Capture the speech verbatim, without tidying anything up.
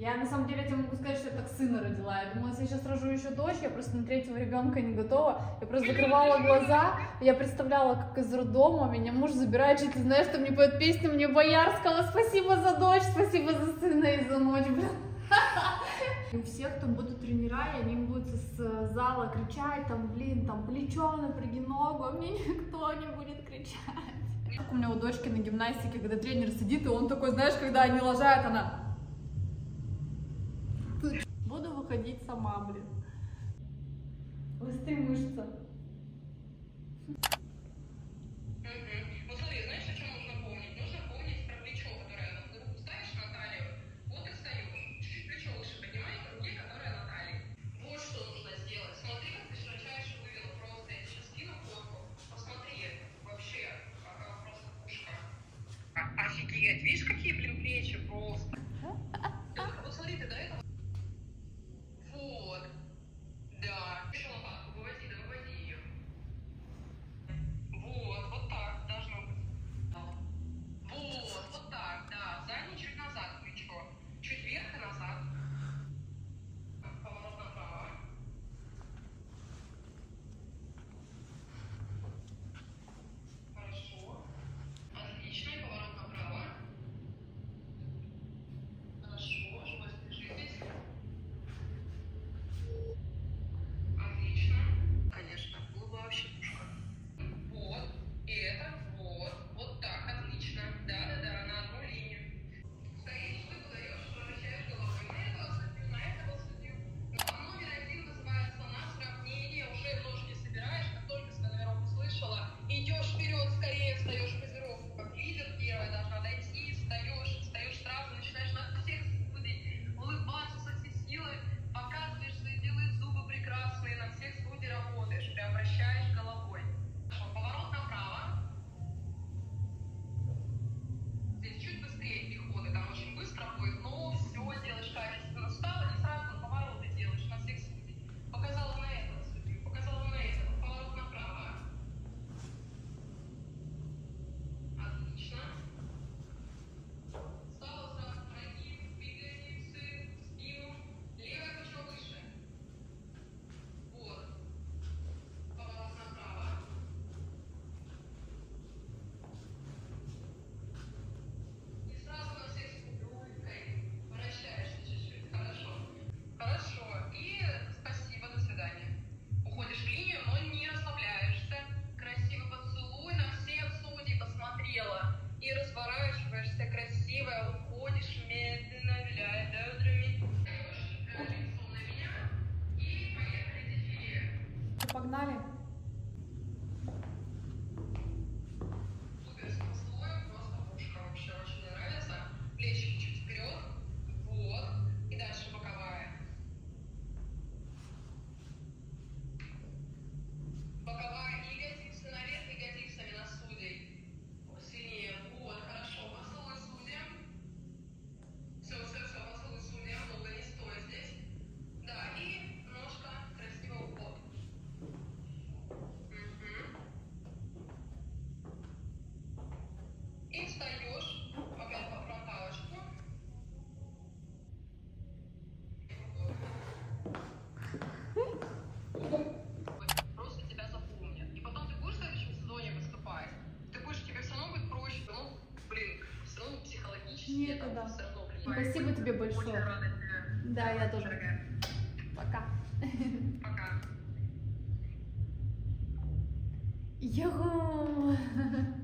Я на самом деле тебе могу сказать, что я так сына родила. Я думала, если я сейчас рожу еще дочь, я просто на третьего ребенка не готова. Я просто закрывала глаза, я представляла, как из роддома меня муж забирает, и ты знаешь, что мне поет песню мне Боярского: спасибо за дочь, спасибо за сына и за ночь, блин. И у всех там будут тренера, и они будут с зала кричать, там, блин, там, плечо напряги, ногу, а мне никто не будет кричать. Как у меня у дочки на гимнастике, когда тренер сидит, и он такой, знаешь, когда они лажают, она... Буду выходить сама, блин. Быстрее мышца. Вот смотри, знаешь, о чем нужно помнить? Нужно помнить про плечо, которое на руку ставишь на талию, вот и встаешь. Чуть-чуть плечо выше поднимай, руки, которая на талии. Вот что нужно сделать. Смотри, как ты широчайше вывела. Просто я сейчас скину фотку. Посмотри, вообще, какая просто пушка. Офигеть, видишь, какие, блин, плечи просто. Вот смотри, ты до этого... Вот. Да. Еще лопатку выводи, да выводи ее. Вот, вот так должно быть. Вот, вот так, да. Задний чуть назад плечо. Чуть вверх и назад. Поворот направо. Хорошо. Отлично. И поворот направо. Хорошо. Живот держитесь. Отлично. Конечно. Было бы вообще пушка. Вот. И это. Вот. Вот так. Отлично. Да-да-да. На одну линию. Стоишь, выдаешь, возвращаешь головой. На этого судью, на этого судью. Номер один называется на сравнение. Уже нож не собираешь, как только свой номерок услышала. Идешь вперед, скорее встаешь в позировку. Как лидер первая должна дойти. Встаешь, встаешь сразу, начинаешь на всех судей улыбаться со всей силы. Показываешь свои белые зубы прекрасные, на всех судей работаешь. Преобращаешь головой. Хорошо, поворот направо. Здесь чуть быстрее переходы, там очень быстро будет, но все делаешь качественно. Встала и сразу повороты делаешь на всех судей. Показала на этого судью, показала на этого. Поворот направо. Отлично. Встала сразу, прогиб, ягодицы, спину. Левое плечо выше. Вот. Поворот направо. И сразу на всех судей. Вращаешься чуть-чуть. Хорошо. Хорошо. И спасибо, до свидания. Уходишь в линию, но не расслабляешься. Красивый поцелуй на всех судей посмотрела. И разворачиваешься красиво, уходишь медленно, виляя бедрами. Даешь лицом на меня. И поехали дефиле. Погнали. Супер, с поцелуем, просто пушка. Вообще очень мне нравится. Плечики чуть вперед. Вот. И дальше боковая. Боковая ягодицы наверх, ягодицами на судей. Сильнее. Вот, хорошо. Поцелуй судьям. Все, все, все, поцелуй судьям. Долго не стой здесь. Да, и ножка, красивый уход. Мгм. И встаешь, опять по фронталочку. Просто тебя запомнят. И потом ты будешь в следующем сезоне выступать. Ты будешь, тебе все равно будет проще. Ну, блин, все равно психологически. Нет, это да. все равно влияет. Спасибо тебе Очень большое. рада тебе. Да, я тоже. Дорогая. Пока. Пока. Йо!